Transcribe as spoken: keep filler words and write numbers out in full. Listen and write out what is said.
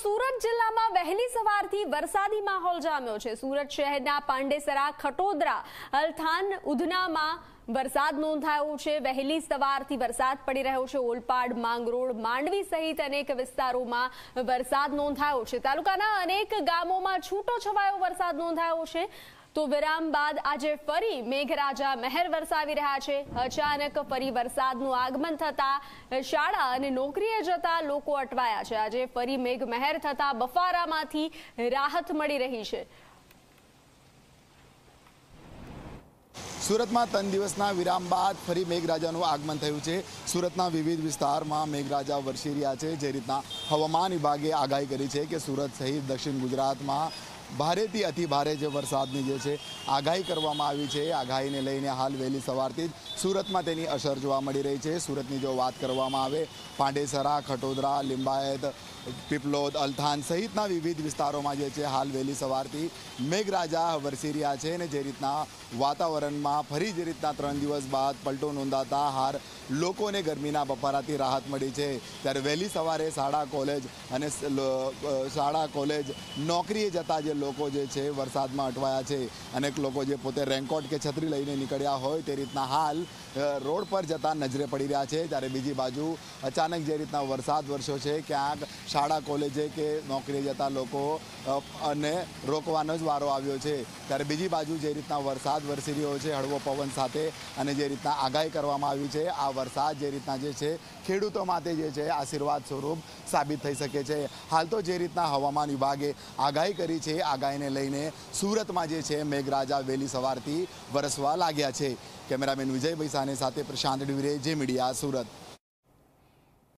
સુરત જિલ્લામાં વહેલી સવારથી વરસાદી માહોલ જામ્યો છે। સુરત શહેરના પાંડેસરા, ખટોદરા, અલથાણ, ઉધનામાં વરસાદ નોંધાયો છે। વહેલી સવારથી વરસાદ પડી રહ્યો છે। ઓલપાડ, માંગરોળ, માંડવી સહિત અનેક વિસ્તારોમાં વરસાદ નોંધાયો છે। તાલુકાના અનેક ગામોમાં છૂટો છવાયો વરસાદ નોંધાયો છે। તો વિરામ બાદ આજે ફરી મેઘરાજા મહેર વરસાવી રહ્યા છે। અચાનક ફરી વરસાદનું આગમન થતા શાળા અને નોકરીએ જતા લોકો અટવાયા છે। આજે ફરી મેઘ મહેર થતા બફારામાંથી રાહત મળી રહી છે। સુરતમાં ત્રણ દિવસના વિરામ બાદ ફરી મેઘરાજાનું આગમન થયું છે। સુરતના વિવિધ વિસ્તારમાં મેઘરાજા વરસી રહ્યા છે। જે રીતના હવામાન વિભાગે આગાહી કરી છે કે સુરત સહિત દક્ષિણ ગુજરાતમાં ભારેથી અતિ ભારે જે વરસાદની જે છે આગાહી કરવામાં આવી છે। આગાહીને લઈને હાલ વહેલી સવારથી જ સુરતમાં તેની અસર જોવા મળી રહી છે। સુરતની જો વાત કરવામાં આવે, પાંડેસરા, ખટોદરા, લિંબાયત, પીપલોદ, અલથાણ સહિતના વિવિધ વિસ્તારોમાં જે છે હાલ વહેલી સવારથી મેઘરાજા વરસી રહ્યા છે। અને જે રીતના વાતાવરણમાં ફરી જે રીતના ત્રણ દિવસ બાદ પલટો નોંધાતા હાર લોકોને ગરમીના બફારાથી રાહત મળી છે। ત્યારે વહેલી સવારે શાળા કોલેજ અને શાળા કોલેજ નોકરીએ જતા જે લોકો જે છે વરસાદમાં અટવાયા છે। અનેક લોકો જે પોતે રેનકોટ કે છત્રી લઈને નીકળ્યા હોય તે રીતના હાલ રોડ પર જતા નજરે પડી રહ્યા છે। ત્યારે બીજી બાજુ અચાનક જે રીતના વરસાદ વરસ્યો છે, ક્યાંક શાળા કોલેજે કે નોકરીએ જતા લોકો અને રોકવાનો જ વારો આવ્યો છે। ત્યારે બીજી બાજુ જે રીતના વરસાદ વરસી રહ્યો છે હળવો પવન સાથે, અને જે રીતના આગાહી કરવામાં આવી છે, આ વરસાદ જે રીતના જે છે ખેડૂતો માટે જે છે આશીર્વાદ સ્વરૂપ સાબિત થઈ શકે છે। હાલ તો જે રીતના હવામાન વિભાગે આગાહી કરી છે, આગાહીને લઈને સુરતમાં જે છે મેઘરાજા વહેલી સવારથી વરસવા લાગ્યા છે। કેમેરામેન વિજય ભૈસાની સાથે પ્રશાંત ડુબરે, જે મીડિયા, સુરત।